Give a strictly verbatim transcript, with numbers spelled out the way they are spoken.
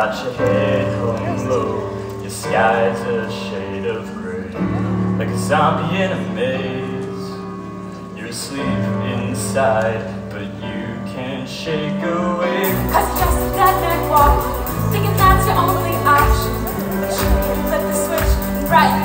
got your head hung low, your sky's a shade of gray. Like a zombie in a maze, you're asleep inside, but you can't shake away. Cause you're just a dead man walking, thinking that's your only option. But you can flip the switch and brighten